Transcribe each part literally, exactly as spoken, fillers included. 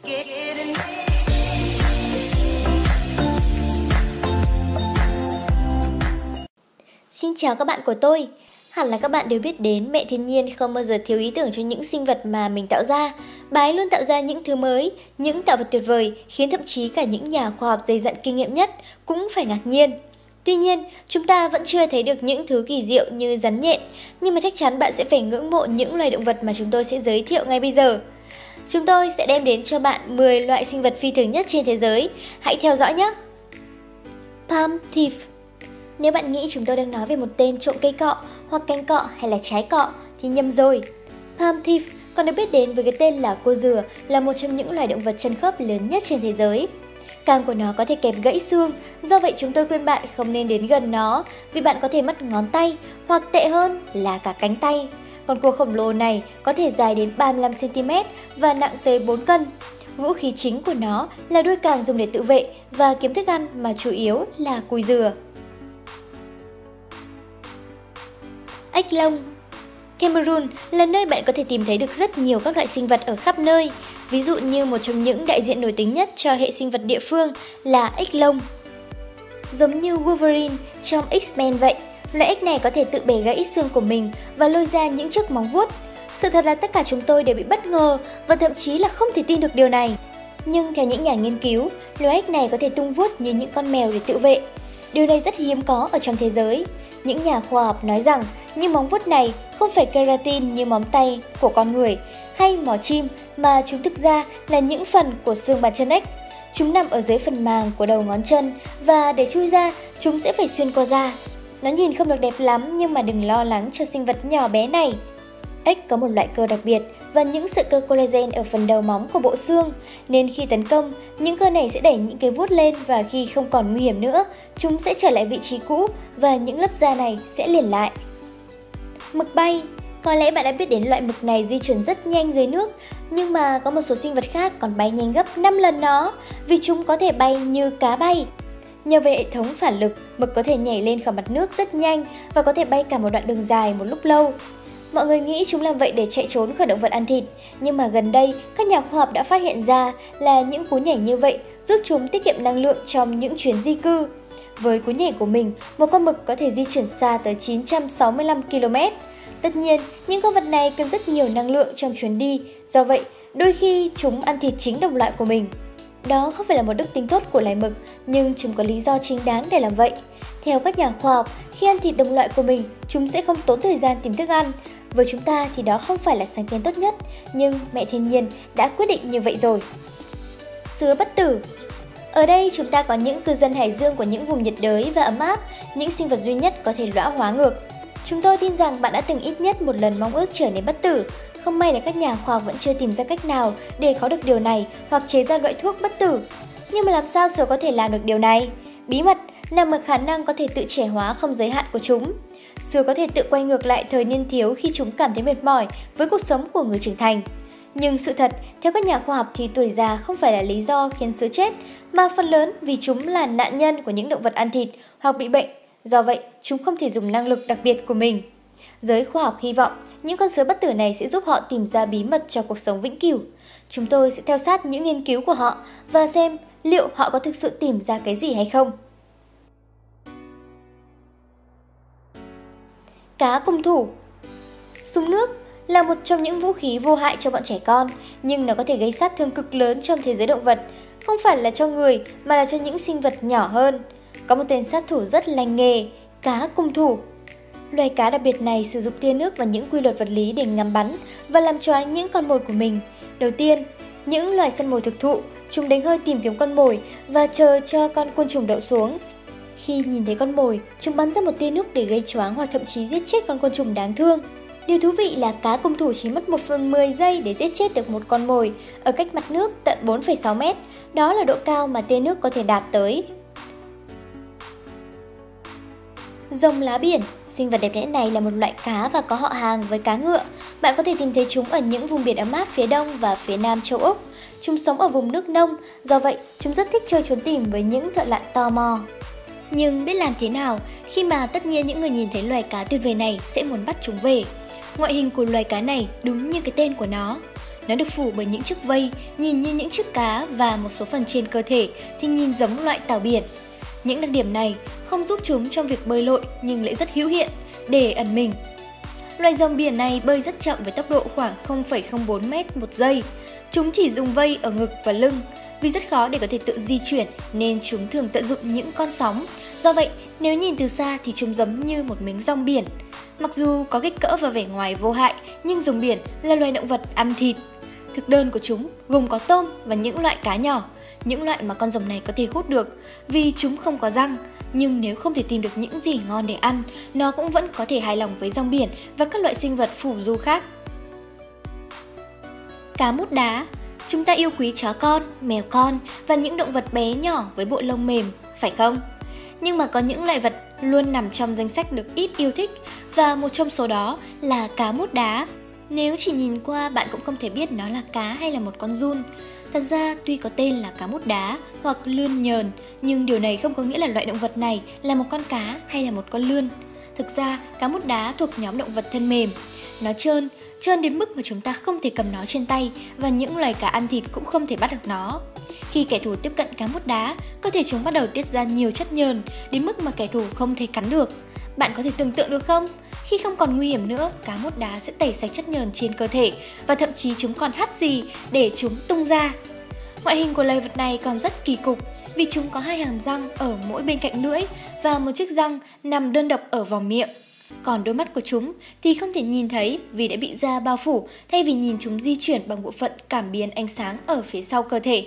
Xin chào các bạn của tôi. Hẳn là các bạn đều biết đến mẹ thiên nhiên không bao giờ thiếu ý tưởng cho những sinh vật mà mình tạo ra. Bà ấy luôn tạo ra những thứ mới, những tạo vật tuyệt vời, khiến thậm chí cả những nhà khoa học dày dặn kinh nghiệm nhất cũng phải ngạc nhiên. Tuy nhiên, chúng ta vẫn chưa thấy được những thứ kỳ diệu như rắn nhện, nhưng mà chắc chắn bạn sẽ phải ngưỡng mộ những loài động vật mà chúng tôi sẽ giới thiệu ngay bây giờ. Chúng tôi sẽ đem đến cho bạn mười loại sinh vật phi thường nhất trên thế giới. Hãy theo dõi nhé! Palm thief. Nếu bạn nghĩ chúng tôi đang nói về một tên trộm cây cọ, hoặc cành cọ hay là trái cọ thì nhầm rồi. Palm thief còn được biết đến với cái tên là cô dừa, là một trong những loài động vật chân khớp lớn nhất trên thế giới. Càng của nó có thể kẹp gãy xương, do vậy chúng tôi khuyên bạn không nên đến gần nó vì bạn có thể mất ngón tay, hoặc tệ hơn là cả cánh tay. Con cua khổng lồ này có thể dài đến ba mươi lăm xăng ti mét và nặng tới bốn cân. Vũ khí chính của nó là đuôi càng dùng để tự vệ và kiếm thức ăn, mà chủ yếu là cùi dừa. Ếch lông. Cameroon là nơi bạn có thể tìm thấy được rất nhiều các loại sinh vật ở khắp nơi. Ví dụ như một trong những đại diện nổi tiếng nhất cho hệ sinh vật địa phương là ếch lông. Giống như Wolverine trong X-Men vậy, loại ếch này có thể tự bẻ gãy xương của mình và lôi ra những chiếc móng vuốt. Sự thật là tất cả chúng tôi đều bị bất ngờ và thậm chí là không thể tin được điều này. Nhưng theo những nhà nghiên cứu, loài ếch này có thể tung vuốt như những con mèo để tự vệ. Điều này rất hiếm có ở trong thế giới. Những nhà khoa học nói rằng những móng vuốt này không phải keratin như móng tay của con người hay mỏ chim, mà chúng thực ra là những phần của xương bàn chân ếch. Chúng nằm ở dưới phần màng của đầu ngón chân và để chui ra, chúng sẽ phải xuyên qua da. Nó nhìn không được đẹp lắm, nhưng mà đừng lo lắng cho sinh vật nhỏ bé này. Ếch có một loại cơ đặc biệt và những sợi cơ collagen ở phần đầu móng của bộ xương, nên khi tấn công, những cơ này sẽ đẩy những cái vuốt lên, và khi không còn nguy hiểm nữa, chúng sẽ trở lại vị trí cũ và những lớp da này sẽ liền lại. Mực bay. Có lẽ bạn đã biết đến loại mực này di chuyển rất nhanh dưới nước, nhưng mà có một số sinh vật khác còn bay nhanh gấp năm lần nó, vì chúng có thể bay như cá bay. Nhờ về hệ thống phản lực, mực có thể nhảy lên khỏi mặt nước rất nhanh và có thể bay cả một đoạn đường dài một lúc lâu. Mọi người nghĩ chúng làm vậy để chạy trốn khỏi động vật ăn thịt, nhưng mà gần đây các nhà khoa học đã phát hiện ra là những cú nhảy như vậy giúp chúng tiết kiệm năng lượng trong những chuyến di cư. Với cú nhảy của mình, một con mực có thể di chuyển xa tới chín trăm sáu mươi lăm ki lô mét. Tất nhiên, những con vật này cần rất nhiều năng lượng trong chuyến đi, do vậy đôi khi chúng ăn thịt chính đồng loại của mình. Đó không phải là một đức tính tốt của loài mực, nhưng chúng có lý do chính đáng để làm vậy. Theo các nhà khoa học, khi ăn thịt đồng loại của mình, chúng sẽ không tốn thời gian tìm thức ăn. Với chúng ta thì đó không phải là sáng kiến tốt nhất, nhưng mẹ thiên nhiên đã quyết định như vậy rồi. Sứa bất tử. Ở đây chúng ta có những cư dân hải dương của những vùng nhiệt đới và ấm áp, những sinh vật duy nhất có thể lõa hóa ngược. Chúng tôi tin rằng bạn đã từng ít nhất một lần mong ước trở nên bất tử. Không may là các nhà khoa học vẫn chưa tìm ra cách nào để có được điều này hoặc chế ra loại thuốc bất tử. Nhưng mà làm sao sứa có thể làm được điều này? Bí mật nằm ở khả năng có thể tự trẻ hóa không giới hạn của chúng. Sứa có thể tự quay ngược lại thời niên thiếu khi chúng cảm thấy mệt mỏi với cuộc sống của người trưởng thành. Nhưng sự thật, theo các nhà khoa học thì tuổi già không phải là lý do khiến sứa chết, mà phần lớn vì chúng là nạn nhân của những động vật ăn thịt hoặc bị bệnh. Do vậy, chúng không thể dùng năng lực đặc biệt của mình. Giới khoa học hy vọng những con sứa bất tử này sẽ giúp họ tìm ra bí mật cho cuộc sống vĩnh cửu. Chúng tôi sẽ theo sát những nghiên cứu của họ và xem liệu họ có thực sự tìm ra cái gì hay không. Cá cung thủ. Súng nước là một trong những vũ khí vô hại cho bọn trẻ con, nhưng nó có thể gây sát thương cực lớn trong thế giới động vật, không phải là cho người mà là cho những sinh vật nhỏ hơn. Có một tên sát thủ rất lành nghề, cá cung thủ. Loài cá đặc biệt này sử dụng tia nước và những quy luật vật lý để ngắm bắn và làm choáng những con mồi của mình. Đầu tiên, những loài săn mồi thực thụ, chúng đánh hơi tìm kiếm con mồi và chờ cho con côn trùng đậu xuống. Khi nhìn thấy con mồi, chúng bắn ra một tia nước để gây choáng hoặc thậm chí giết chết con côn trùng đáng thương. Điều thú vị là cá cung thủ chỉ mất một phần mười giây để giết chết được một con mồi ở cách mặt nước tận bốn phẩy sáu mét. Đó là độ cao mà tia nước có thể đạt tới. Rồng lá biển. Sinh vật đẹp đẽ này là một loại cá và có họ hàng với cá ngựa. Bạn có thể tìm thấy chúng ở những vùng biển ấm áp phía đông và phía nam châu Úc. Chúng sống ở vùng nước nông, do vậy chúng rất thích chơi trốn tìm với những thợ lặn tò mò. Nhưng biết làm thế nào khi mà tất nhiên những người nhìn thấy loài cá tuyệt vời này sẽ muốn bắt chúng về. Ngoại hình của loài cá này đúng như cái tên của nó. Nó được phủ bởi những chiếc vây, nhìn như những chiếc cá và một số phần trên cơ thể thì nhìn giống loại tảo biển. Những đặc điểm này không giúp chúng trong việc bơi lội nhưng lại rất hữu hiện để ẩn mình. Loài rồng biển này bơi rất chậm với tốc độ khoảng không phẩy không bốn mét một giây. Chúng chỉ dùng vây ở ngực và lưng. Vì rất khó để có thể tự di chuyển nên chúng thường tận dụng những con sóng. Do vậy, nếu nhìn từ xa thì chúng giống như một miếng rong biển. Mặc dù có kích cỡ và vẻ ngoài vô hại, nhưng rồng biển là loài động vật ăn thịt. Thực đơn của chúng gồm có tôm và những loại cá nhỏ, những loại mà con rồng này có thể hút được vì chúng không có răng. Nhưng nếu không thể tìm được những gì ngon để ăn, nó cũng vẫn có thể hài lòng với rong biển và các loại sinh vật phù du khác. Cá mút đá. Chúng ta yêu quý chó con, mèo con và những động vật bé nhỏ với bộ lông mềm, phải không? Nhưng mà có những loài vật luôn nằm trong danh sách được ít yêu thích và một trong số đó là cá mút đá. Nếu chỉ nhìn qua bạn cũng không thể biết nó là cá hay là một con giun. Thật ra tuy có tên là cá mút đá hoặc lươn nhờn, nhưng điều này không có nghĩa là loại động vật này là một con cá hay là một con lươn. Thực ra, cá mút đá thuộc nhóm động vật thân mềm. Nó trơn, trơn đến mức mà chúng ta không thể cầm nó trên tay và những loài cá ăn thịt cũng không thể bắt được nó. Khi kẻ thù tiếp cận cá mút đá, cơ thể chúng bắt đầu tiết ra nhiều chất nhờn đến mức mà kẻ thù không thể cắn được. Bạn có thể tưởng tượng được không? Khi không còn nguy hiểm nữa, cá mút đá sẽ tẩy sạch chất nhờn trên cơ thể và thậm chí chúng còn hắt xì để chúng tung ra. Ngoại hình của loài vật này còn rất kỳ cục vì chúng có hai hàm răng ở mỗi bên cạnh lưỡi và một chiếc răng nằm đơn độc ở vòng miệng. Còn đôi mắt của chúng thì không thể nhìn thấy vì đã bị da bao phủ thay vì nhìn chúng di chuyển bằng bộ phận cảm biến ánh sáng ở phía sau cơ thể.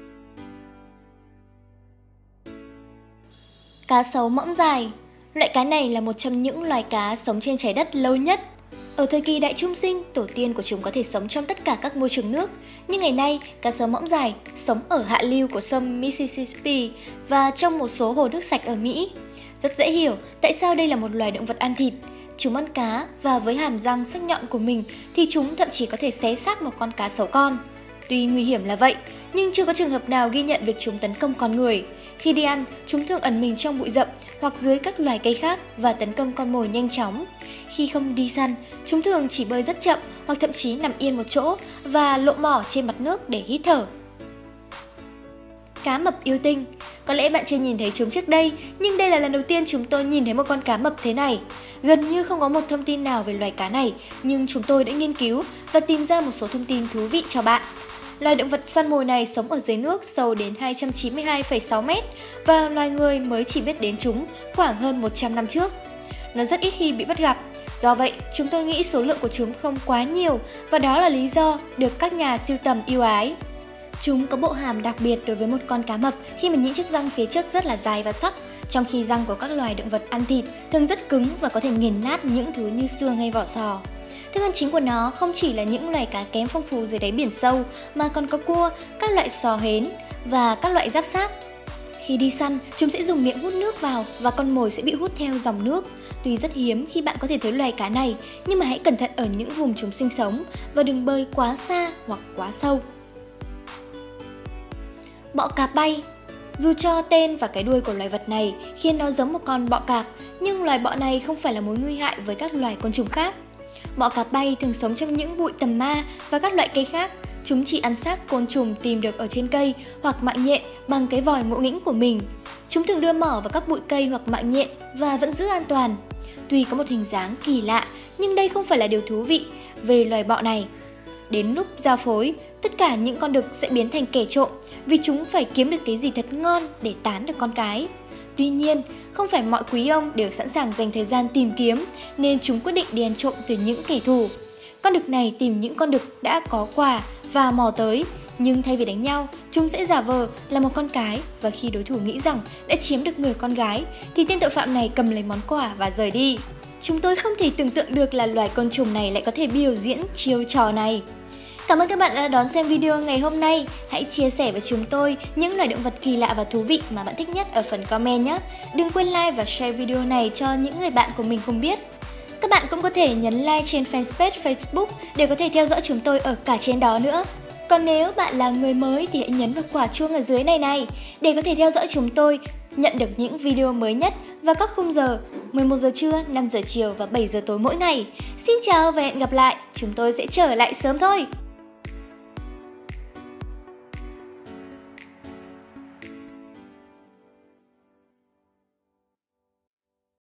Cá sấu mõm dài. Loại cá này là một trong những loài cá sống trên trái đất lâu nhất. Ở thời kỳ đại trung sinh, tổ tiên của chúng có thể sống trong tất cả các môi trường nước. Nhưng ngày nay, cá sấu mõm dài sống ở hạ lưu của sông Mississippi và trong một số hồ nước sạch ở Mỹ. Rất dễ hiểu tại sao đây là một loài động vật ăn thịt. Chúng ăn cá và với hàm răng sắc nhọn của mình thì chúng thậm chí có thể xé xác một con cá sấu con. Tuy nguy hiểm là vậy, nhưng chưa có trường hợp nào ghi nhận việc chúng tấn công con người. Khi đi ăn, chúng thường ẩn mình trong bụi rậm hoặc dưới các loài cây khác và tấn công con mồi nhanh chóng. Khi không đi săn, chúng thường chỉ bơi rất chậm hoặc thậm chí nằm yên một chỗ và lộ mỏ trên mặt nước để hít thở. Cá mập yêu tinh. Có lẽ bạn chưa nhìn thấy chúng trước đây, nhưng đây là lần đầu tiên chúng tôi nhìn thấy một con cá mập thế này. Gần như không có một thông tin nào về loài cá này, nhưng chúng tôi đã nghiên cứu và tìm ra một số thông tin thú vị cho bạn. Loài động vật săn mồi này sống ở dưới nước sâu đến hai trăm chín mươi hai phẩy sáu mét và loài người mới chỉ biết đến chúng khoảng hơn một trăm năm trước. Nó rất ít khi bị bắt gặp, do vậy chúng tôi nghĩ số lượng của chúng không quá nhiều và đó là lý do được các nhà sưu tầm yêu ái. Chúng có bộ hàm đặc biệt đối với một con cá mập khi mà những chiếc răng phía trước rất là dài và sắc, trong khi răng của các loài động vật ăn thịt thường rất cứng và có thể nghiền nát những thứ như xương hay vỏ sò. Thức ăn chính của nó không chỉ là những loài cá kém phong phú dưới đáy biển sâu mà còn có cua, các loại sò hến và các loại giáp xác. Khi đi săn, chúng sẽ dùng miệng hút nước vào và con mồi sẽ bị hút theo dòng nước. Tuy rất hiếm khi bạn có thể thấy loài cá này, nhưng mà hãy cẩn thận ở những vùng chúng sinh sống và đừng bơi quá xa hoặc quá sâu. Bọ cạp bay. Dù cho tên và cái đuôi của loài vật này khiến nó giống một con bọ cạp, nhưng loài bọ này không phải là mối nguy hại với các loài côn trùng khác. Bọ cạp bay thường sống trong những bụi tầm ma và các loại cây khác. Chúng chỉ ăn xác côn trùng tìm được ở trên cây hoặc mạng nhện bằng cái vòi ngộ nghĩnh của mình. Chúng thường đưa mỏ vào các bụi cây hoặc mạng nhện và vẫn giữ an toàn. Tuy có một hình dáng kỳ lạ, nhưng đây không phải là điều thú vị về loài bọ này. Đến lúc giao phối, tất cả những con đực sẽ biến thành kẻ trộm vì chúng phải kiếm được cái gì thật ngon để tán được con cái. Tuy nhiên, không phải mọi quý ông đều sẵn sàng dành thời gian tìm kiếm nên chúng quyết định đi ăn trộm từ những kẻ thù. Con đực này tìm những con đực đã có quà và mò tới, nhưng thay vì đánh nhau, chúng sẽ giả vờ là một con cái và khi đối thủ nghĩ rằng đã chiếm được người con gái thì tên tội phạm này cầm lấy món quà và rời đi. Chúng tôi không thể tưởng tượng được là loài côn trùng này lại có thể biểu diễn chiêu trò này. Cảm ơn các bạn đã đón xem video ngày hôm nay. Hãy chia sẻ với chúng tôi những loài động vật kỳ lạ và thú vị mà bạn thích nhất ở phần comment nhé. Đừng quên like và share video này cho những người bạn của mình cùng biết. Các bạn cũng có thể nhấn like trên fanpage Facebook để có thể theo dõi chúng tôi ở cả trên đó nữa. Còn nếu bạn là người mới thì hãy nhấn vào quả chuông ở dưới này này để có thể theo dõi chúng tôi, nhận được những video mới nhất vào các khung giờ mười một giờ trưa, năm giờ chiều và bảy giờ tối mỗi ngày. Xin chào và hẹn gặp lại, chúng tôi sẽ trở lại sớm thôi.